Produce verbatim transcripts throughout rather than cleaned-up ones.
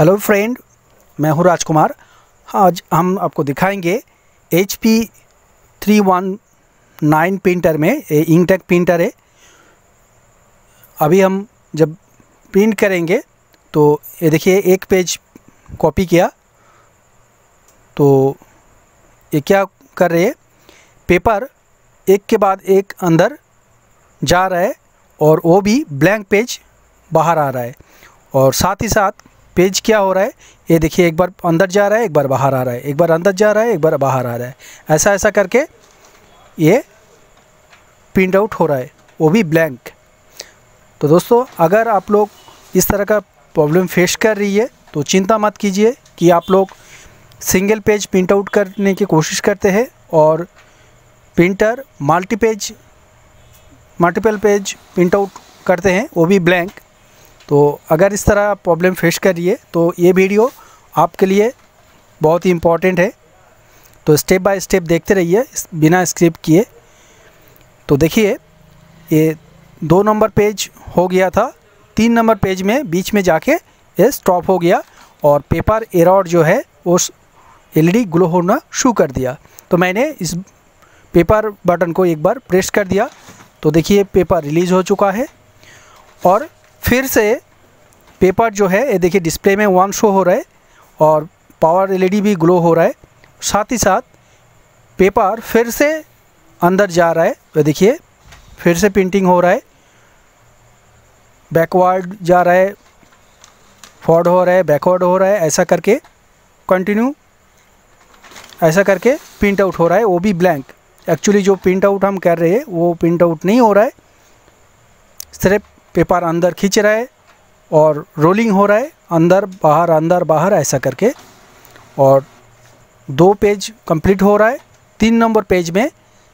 Hello friend, मैं हूं राजकुमार। आज हम आपको दिखाएंगे H P three one nine printer में, ये इंकटेक प्रिंटर है। अभी हम जब प्रिंट करेंगे तो ये देखिए, एक पेज कॉपी किया तो ये क्या कर रहे हैं, पेपर एक के बाद एक अंदर जा रहा है और वो भी ब्लैंक पेज बाहर आ रहा है। और साथ ही साथ पेज क्या हो रहा है, ये देखिए, एक बार अंदर जा रहा है, एक बार बाहर आ रहा है, एक बार अंदर जा रहा है, एक बार बाहर आ रहा है। ऐसा ऐसा करके ये प्रिंट आउट हो रहा है, वो भी ब्लैंक। तो दोस्तों, अगर आप लोग इस तरह का प्रॉब्लम फेस कर रही है तो चिंता मत कीजिए कि आप लोग सिंगल पेज प्रिंट आउट करने की कोशिश करते हैं और printer multi page multiple page print out करते हैं, वो भी ब्लैंक। तो अगर इस तरह प्रॉब्लम फेस कर रही है तो ये वीडियो आपके लिए बहुत ही इम्पोर्टेंट है। तो स्टेप बाय स्टेप देखते रहिए बिना स्किप किए। तो देखिए, ये दो नंबर पेज हो गया था, तीन नंबर पेज में बीच में जाके ये स्टॉप हो गया और पेपर एरर जो है वो एलईडी ग्लो होना शुरू कर दिया। तो मैंने इस पेपर बटन को एक बार प्रेस कर दिया तो देखिए, पेपर रिलीज़ हो चुका है। और फिर से पेपर जो है, ये देखिए डिस्प्ले में वन शो हो रहा है और पावर एलईडी भी ग्लो हो रहा है। साथ ही साथ पेपर फिर से अंदर जा रहा है, तो देखिए फिर से प्रिंटिंग हो रहा है, बैकवर्ड जा रहा है, फॉरवर्ड हो रहा है, बैकवर्ड हो रहा है, ऐसा करके कंटिन्यू ऐसा करके प्रिंट आउट हो रहा है, वो भी ब्लैंक। एक्चुअली जो प्रिंट आउट हम कर रहे हैं वो प्रिंट आउट नहीं हो रहा है, सिर्फ पेपर अंदर खींच रहा है और रोलिंग हो रहा है, अंदर बाहर अंदर बाहर ऐसा करके। और दो पेज कंप्लीट हो रहा है, तीन नंबर पेज में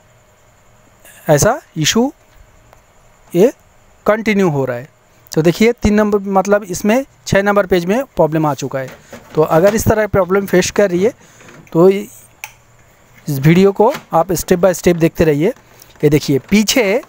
ऐसा इशू ये कंटिन्यू हो रहा है। तो देखिए, तीन नंबर मतलब इसमें छः नंबर पेज में प्रॉब्लम आ चुका है। तो अगर इस तरह प्रॉब्लम फेस कर रही है तो इस वीडियो को आप स्टेप बाय स्टेप देखते रहिए। ये देखिए, पीछे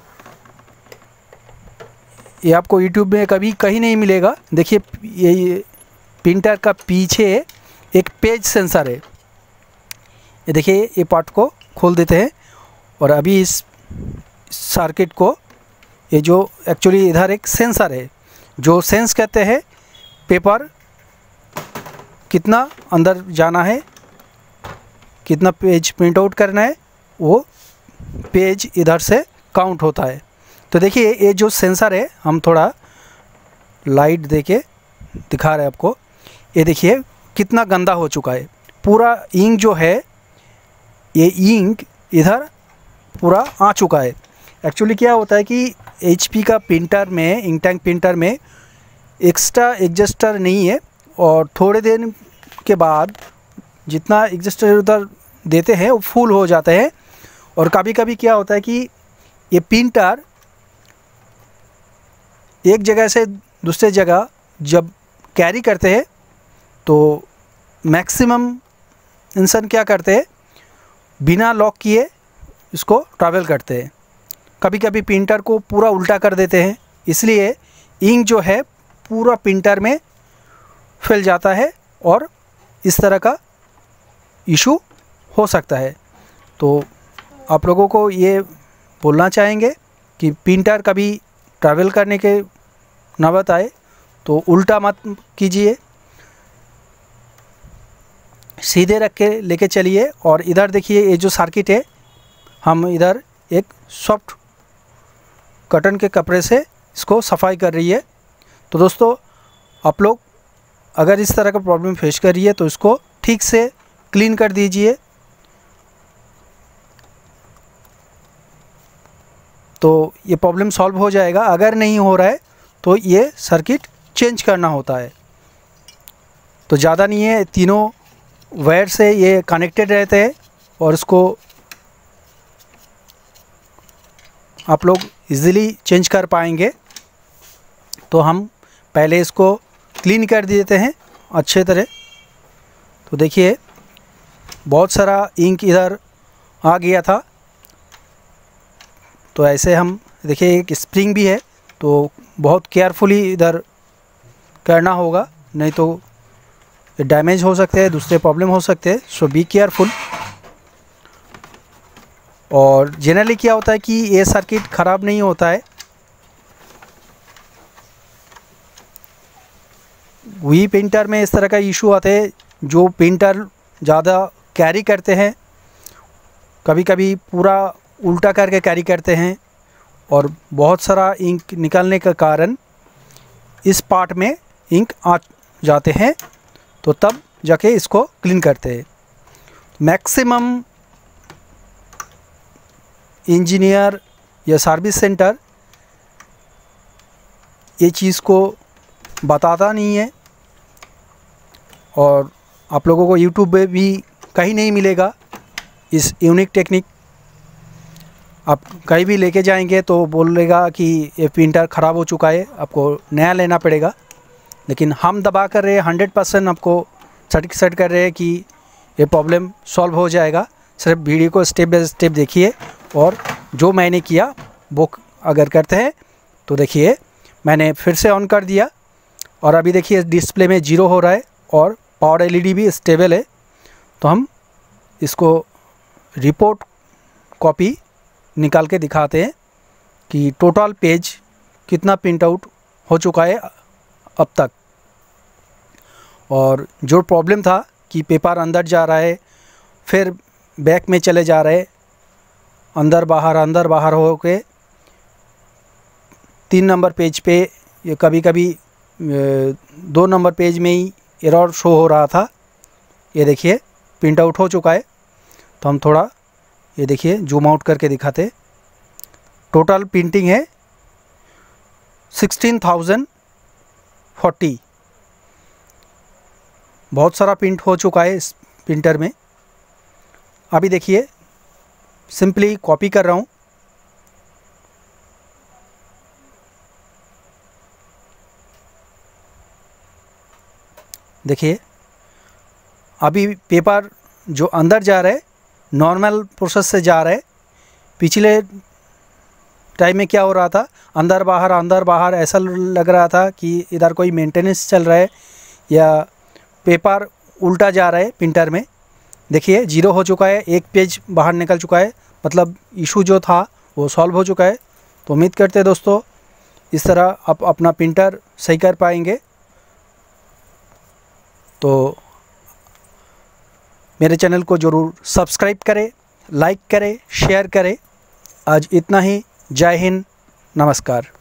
ये आपको यूट्यूब में कभी कहीं नहीं मिलेगा। देखिए, ये प्रिंटर का पीछे एक पेज सेंसर है। ये देखिए, ये पार्ट को खोल देते हैं और अभी इस सर्किट को, ये जो एक्चुअली इधर एक सेंसर है जो सेंस कहते हैं पेपर कितना अंदर जाना है, कितना पेज प्रिंट आउट करना है, वो पेज इधर से काउंट होता है। तो देखिए, ये जो सेंसर है, हम थोड़ा लाइट देके दिखा रहे हैं आपको। ये देखिए कितना गंदा हो चुका है, पूरा इंक जो है, ये इंक इधर पूरा आ चुका है। एक्चुअली क्या होता है कि एचपी का प्रिंटर में, इंकटेक प्रिंटर में एक्स्ट्रा एडजस्टर नहीं है और थोड़े दिन के बाद जितना एडजस्टर उधर देते हैं वो फुल हो जाते हैं। और कभी कभी क्या होता है कि ये प्रिंटर एक जगह से दूसरे जगह जब कैरी करते हैं तो मैक्सिमम इंसान क्या करते हैं, बिना लॉक किए इसको ट्रैवल करते हैं। कभी कभी प्रिंटर को पूरा उल्टा कर देते हैं, इसलिए इंक जो है पूरा प्रिंटर में फैल जाता है और इस तरह का इशू हो सकता है। तो आप लोगों को ये बोलना चाहेंगे कि प्रिंटर कभी ट्रैवल करने के नौबत आए तो उल्टा मत कीजिए, सीधे रख के लेके चलिए। और इधर देखिए, ये जो सर्किट है, हम इधर एक सॉफ्ट कॉटन के कपड़े से इसको सफाई कर रही है। तो दोस्तों, आप लोग अगर इस तरह का प्रॉब्लम फेस कर रही है तो इसको ठीक से क्लीन कर दीजिए। तो ये प्रॉब्लम सॉल्व हो जाएगा। अगर नहीं हो रहा है तो ये सर्किट चेंज करना होता है। तो ज़्यादा नहीं है, तीनों वायर से ये कनेक्टेड रहते हैं और इसको आप लोग इजीली चेंज कर पाएंगे। तो हम पहले इसको क्लीन कर देते हैं अच्छे तरह। तो देखिए, बहुत सारा इंक इधर आ गया था। तो ऐसे हम देखिए, एक स्प्रिंग भी है तो बहुत केयरफुली इधर करना होगा, नहीं तो डैमेज हो सकते हैं, दूसरे प्रॉब्लम हो सकते हैं, सो बी केयरफुल। और जनरली क्या होता है कि ये सर्किट ख़राब नहीं होता है, वही प्रिंटर में इस तरह का इशू आते हैं जो प्रिंटर ज़्यादा कैरी करते हैं, कभी कभी पूरा उल्टा करके कैरी करते हैं और बहुत सारा इंक निकलने के कारण इस पार्ट में इंक आ जाते हैं, तो तब जाके इसको क्लीन करते हैं। मैक्सिमम इंजीनियर या सर्विस सेंटर ये चीज़ को बताता नहीं है, और आप लोगों को यूट्यूब पे भी कहीं नहीं मिलेगा इस यूनिक टेक्निक। आप कहीं भी लेके जाएंगे तो बोलेगा कि ये प्रिंटर ख़राब हो चुका है, आपको नया लेना पड़ेगा। लेकिन हम दबा कर रहे हैं, हंड्रेड परसेंट आपको सर्टिफाइड कर रहे हैं कि ये प्रॉब्लम सॉल्व हो जाएगा। सिर्फ वीडियो को स्टेप बाय स्टेप देखिए, और जो मैंने किया वो अगर करते हैं तो देखिए, मैंने फिर से ऑन कर दिया और अभी देखिए डिस्प्ले में जीरो हो रहा है और पावर एलईडी भी स्टेबल है। तो हम इसको रिपोर्ट कॉपी निकाल के दिखाते हैं कि टोटल पेज कितना प्रिंट आउट हो चुका है अब तक। और जो प्रॉब्लम था कि पेपर अंदर जा रहा है, फिर बैक में चले जा रहे, अंदर बाहर अंदर बाहर हो के तीन नंबर पेज पे, ये कभी कभी दो नंबर पेज में ही एरर शो हो रहा था। ये देखिए प्रिंट आउट हो चुका है। तो हम थोड़ा ये देखिए जूम आउट करके दिखाते। टोटल प्रिंटिंग है सिक्सटीन थाउजेंड फोर्टी। बहुत सारा प्रिंट हो चुका है इस प्रिंटर में। अभी देखिए सिंपली कॉपी कर रहा हूँ। देखिए अभी पेपर जो अंदर जा रहा है नॉर्मल प्रोसेस से जा रहा है। पिछले टाइम में क्या हो रहा था, अंदर बाहर अंदर बाहर ऐसा लग रहा था कि इधर कोई मेंटेनेंस चल रहा है या पेपर उल्टा जा रहा है प्रिंटर में। देखिए जीरो हो चुका है, एक पेज बाहर निकल चुका है, मतलब इशू जो था वो सॉल्व हो चुका है। तो उम्मीद करते हैं दोस्तों इस तरह आप अपना प्रिंटर सही कर पाएंगे। तो मेरे चैनल को ज़रूर सब्सक्राइब करें, लाइक करें, शेयर करें। आज इतना ही। जय हिंद, नमस्कार।